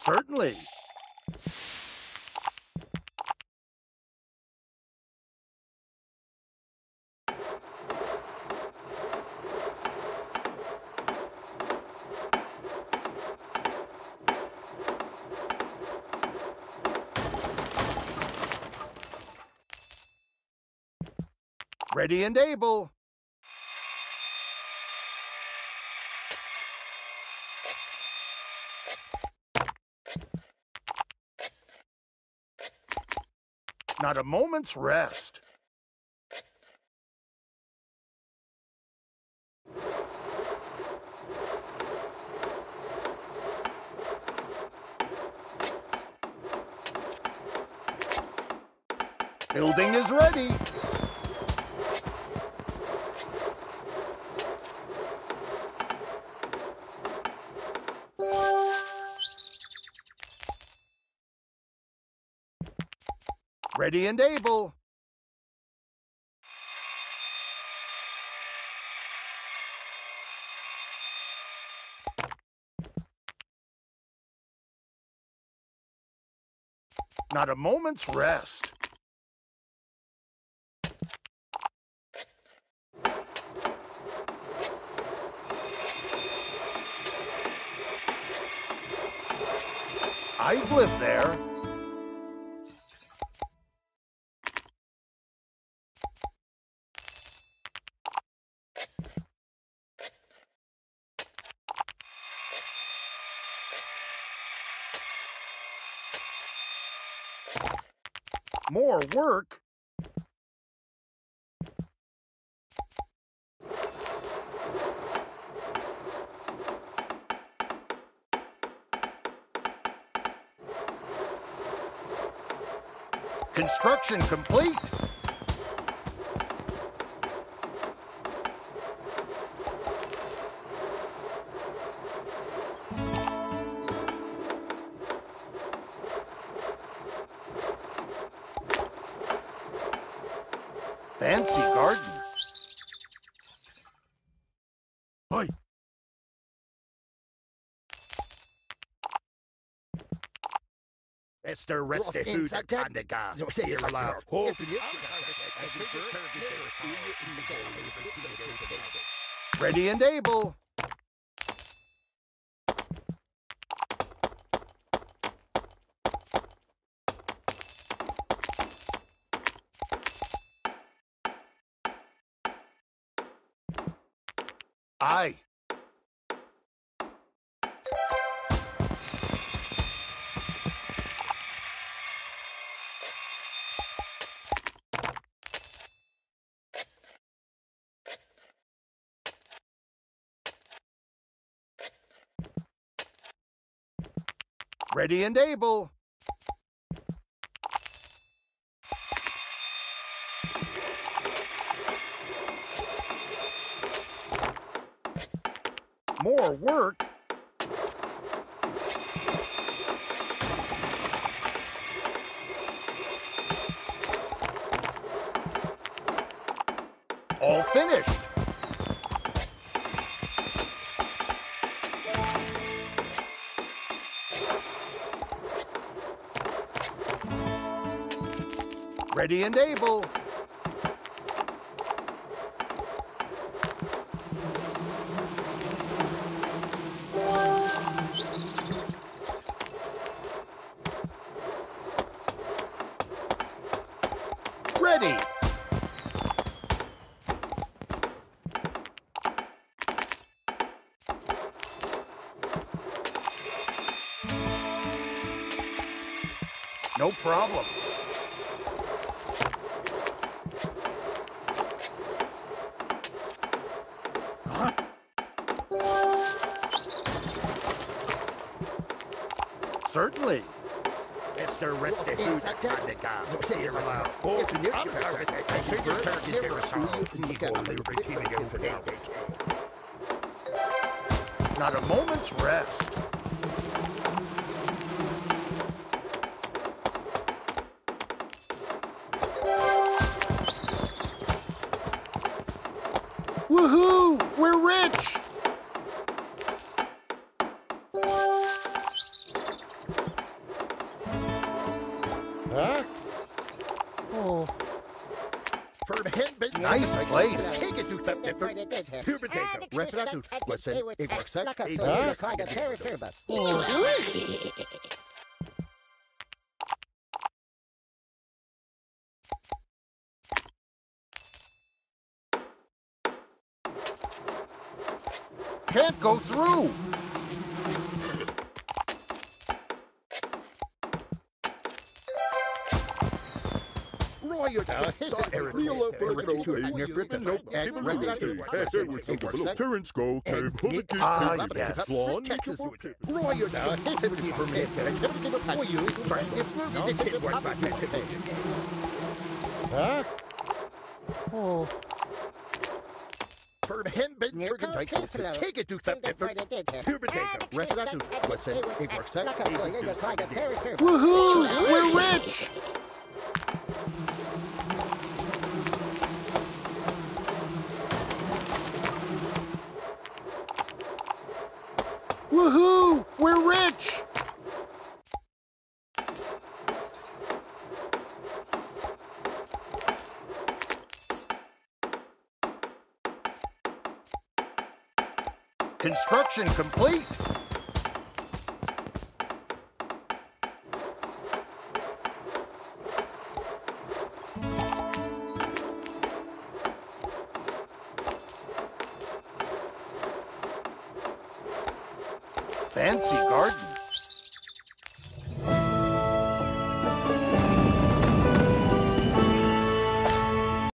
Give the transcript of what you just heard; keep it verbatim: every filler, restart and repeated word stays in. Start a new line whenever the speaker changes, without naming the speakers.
Certainly. Ready and able. Not a moment's rest. Building is ready. Ready and able. Not a moment's rest. I've lived there. More work? Construction complete. Fancy garden. Oi. It's the rest of who the kind of guy. Here allowed. Ready and able. Aye. Ready and able. More work? All finished. Ready and able. Ready. No problem. Huh? Certainly. It's the rest of who the kind of guy. Here allowed. Not a moment's rest. Woohoo! We're rich! Nice place.
Take it to something.
Here, potato.
Refragout. Listen, it works out.
Can't go through.
Terrence go,
Ah, yes.
Huh? Oh. For hen ben turkey take it to something. Here potato. Refragout. Listen, it works out.
Woohoo! We're rich! Woohoo! We're rich! Construction complete. Fancy garden.